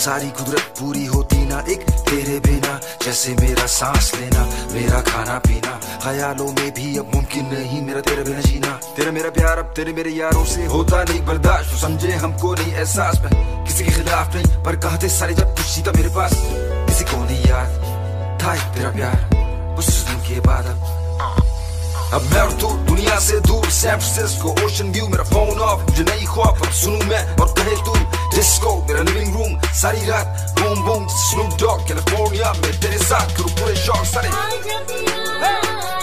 सारी कुदरत पूरी होती ना एक तेरे बिना, जैसे मेरा सांस लेना, मेरा खाना पीना, ख्यालों में भी अब मुमकिन नहीं मेरा तेरे बिना जीना। तेरा मेरा प्यार अब तेरे मेरे यारों से होता नहीं बर्दाश्त, तो समझे हमको नहीं एहसास, मैं किसी के खिलाफ नहीं पर कहते सारे जब कुछ था मेरे पास, किसी को नहीं याद था एक तेरा प्यार उस दिन के बाद। अब मैं और तू दुनिया से दूर, सैन फ्रांसिस्को ओशन व्यू, मेरा फोन ऑफ, मुझे नहीं खौफ अब सुनूं मैं और कहे तू डिस्को, मेरा लिविंग रूम सारी रात boom boom, Snoop Dogg California में तेरे साथ करूं पूरे शौक सारे।